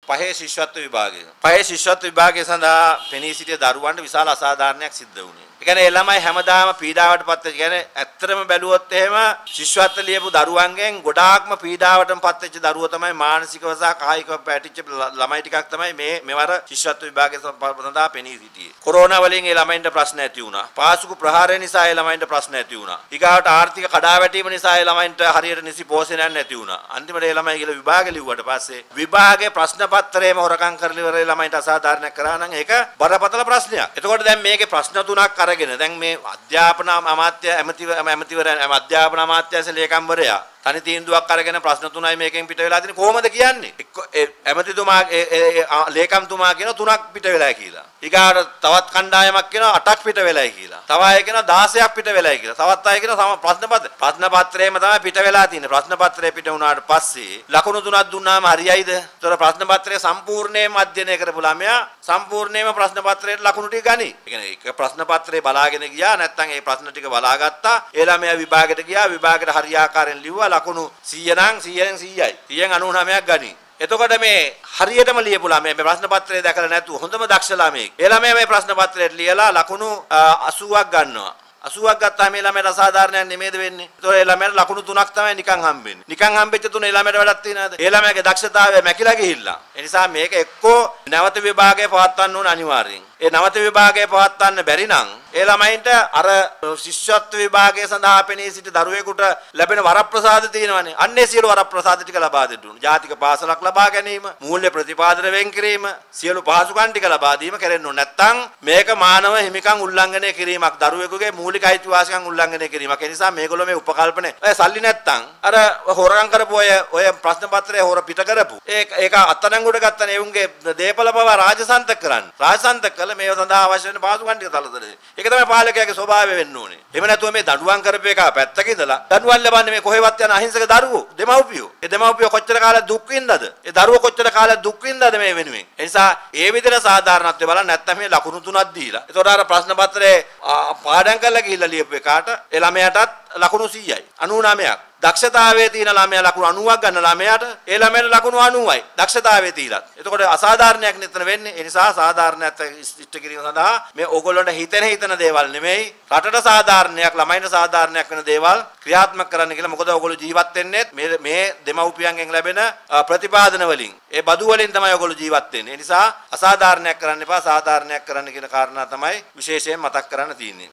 පහේ ශිෂ්‍යත්ව විභාගය. පහේ ශිෂ්‍යත්ව විභාගය සඳහා පෙනී සිටිය දරුවන්ට විශාල අසාධාරණයක් සිද්ධ වුණේ. ඒ කියන්නේ ඒ ළමයි හැමදාම පීඩාවටපත් වෙච්ච කියන්නේ ඇත්තටම බැලුවොත් එහෙම ශිෂ්‍යත්ව ලියපු දරුවන්ගෙන් ගොඩාක්ම පීඩාවටපත් වෙච්ච දරුවෝ තමයි මානසිකව සහ කායිකව පැටිච්ච ළමයි ටිකක් තමයි මෙවර ශිෂ්‍යත්ව විභාගය සඳහා පෙනී සිටියේ. කොරෝනා වලින් ඒ ළමයින්ට ප්‍රශ්න ඇති වුණා. පාසුකු ප්‍රහාරය නිසා ඒ ළමයින්ට ප්‍රශ්න ඇති වුණා. ඊගාවට ආර්ථික කඩාවැටීම නිසා ඒ ළමයින්ට හරියට නිසි පෝෂණයක් නැති වුණා. අන්තිමට ඒ ළමයි කියලා විභාගෙ ලිව්වට පස්සේ විභාගේ ප්‍රශ්න පත්‍රයේම හොරකම් කරලා ඉවරේ ළමයින්ට අසාධාරණයක් කරා නම් ඒක බරපතල ප්‍රශ්නයක්. එතකොට දැන් මේකේ ප්‍රශ්න තුනක් අරගෙන දැන් මේ අධ්‍යාපන අමාත්‍ය ඇමතිවරයා අධ්‍යාපන අමාත්‍යාංශ ලේකම්වරයා තනි තීන්දුවක් අරගෙන ප්‍රශ්න තුනයි මේකෙන් පිට වෙලා තියෙන්නේ කොහොමද කියන්නේ? ඇමතිතුමා ලේකම්තුමා කියන තුනක් පිට වෙලා කියලා. ඊගාට තවත් කණ්ඩායමක් කියනවා 8ක් පිට වෙලායි කියලා. තව අය කියනවා 16ක් පිට වෙලායි කියලා. තවත් අය කියනවා ප්‍රශ්න පත්‍රයේම තමයි පිට වෙලා තියෙන්නේ. ප්‍රශ්න පත්‍රය පිට වුණාට පස්සේ ලකුණු තුනක් දුන්නාම හරියයිද? ඒතර ප්‍රශ්න පත්‍රය සම්පූර්ණයෙන්ම අධ්‍යයනය කරපු ළමයා සම්පූර්ණයෙන්ම ප්‍රශ්න පත්‍රයට ලකුණු ටික ගනි. ඒ කියන්නේ එක ප්‍රශ්න පත්‍රේ බලාගෙන ගියා නැත්නම් ඒ ප්‍රශ්න ටික බලාගත්තා. ඒ ළමයා විභාගයට ගියා. විභාගයට හරියාකාරයෙන් ලිව්වා. ලකුණු 100 නම් 100න් 100යි. 199ක් ගනි. එතකොට මේ හරියටම ලියපු ළමයා මේ ප්‍රශ්න පත්‍රය දැකලා නැතුව හොඳම දක්ෂ ළමයෙක්. ඒ ළමයා මේ ප්‍රශ්න පත්‍රයට ලියලා ලකුණු 80ක් ගන්නවා. 80ක් ගත්තාම මේ ළමයාට අසාධාරණයක් නෙමෙයිද වෙන්නේ? ඒතකොට ඒ ළමයාට ලකුණු 3ක් තමයි නිකන් හම්බෙන්නේ. නිකන් හම්බෙච්ච තුන ඒ ළමයාට වැඩක් තියනවාද? ඒ ළමයාගේ දක්ෂතාවය මැකිලා ගිහිල්ලා. ඒ නිසා මේක එක්කෝ නැවත විභාගය පවත්වන්න ඕන අනිවාර්යෙන්. ඒ නැවත විභාගය පවත්වන්න බැරි නම් ඒ ළමයින්ට අර ශිෂ්‍යත්ව විභාගය සඳහා පෙනී සිටි දරුවෙකුට ලැබෙන වරප්‍රසාද තියෙනවානේ. අන්නේ සියලු වරප්‍රසාද ටික ලබා දෙන්න ඕන. ජාතික පාසලක් ලබා ගැනීම, මූල්‍ය ප්‍රතිපාදන වෙන් කිරීම, සියලු පහසුකම් ටික ලබා දීම කරන්න ඕන. නැත්නම් මේක මානව හිමිකම් උල්ලංඝනය කිරීමක්, දරුවෙකුගේ මූලික අයිතිවාසිකම් උල්ලංඝනය කිරීමක්. ඒ නිසා මේගොල්ලෝ මේ උපකල්පනේ ඔය සල්ලි නැත්නම් අර හොරගම් කරපු ඔය ප්‍රශ්න පත්‍රය හොර පිට කරපු ඒක අත්අඩංගුවට ගත්තනේ ඒ උන්ගේ දේපල පවා රාජසන්තක කරන්න. රාජසන්තක කළ මේව සඳහා අවශ්‍ය වෙන පහසුකම් ටික තලදලේ. ඒක තමයි පාලකයාගේ ස්වභාවය වෙන්න ඕනේ. එහෙම නැතුව මේ දඬුවම් කරපු එක පැත්තක ඉඳලා දඬුවම් ලබන්නේ මේ කොහෙවත් යන අහිංසක දරුවෝ, දෙමව්පියෝ. ඒ දෙමව්පියෝ කොච්චර කාලයක් දුක් විඳලාද? ඒ දරුවෝ කොච්චර කාලයක් දුක් විඳලාද මේ වෙනුවෙන්? ඒ නිසා ඒ විදිහට සාධාරණත්වය බලන්න නැත්නම් මේ ලකුණු තුනක් දීලා. ඒතකොට අර ප්‍රශ්න පත්‍රයේ පාඩම් කරලා ගිහිල්ලා ලියපු එකාට ඒ ළමයාටත් ලකුණු 100යි. 99ක්. දක්ෂතාවයේ තියෙන ළමයා ලකුණු 90ක් ගන්න ළමයාට ඒ ළමයාට ලකුණු 90යි. දක්ෂතාවයේ තියලා. එතකොට අසාධාරණයක් නෙතන වෙන්නේ. ඒ නිසා සාධාරණයක් ඉෂ්ට කිරීම සඳහා මේ ඕගොල්ලන්ට හිතන දේවල් නෙමෙයි. රටට සාධාරණයක්, ළමයින්ට සාධාරණයක් වෙන දේවල් ක්‍රියාත්මක කරන්න කියලා. මොකද ඕගොල්ලෝ ජීවත් වෙන්නේ මේ දෙමව්පියන්ගෙන් ලැබෙන ප්‍රතිපාදන වලින්. ඒ බදු වලින් තමයි ඕගොල්ලෝ ජීවත් වෙන්නේ. ඒ නිසා අසාධාරණයක් කරන්න එපා. සාධාරණයක් කරන්න කියන කාරණා තමයි විශේෂයෙන් මතක් කරන්න තියෙන්නේ.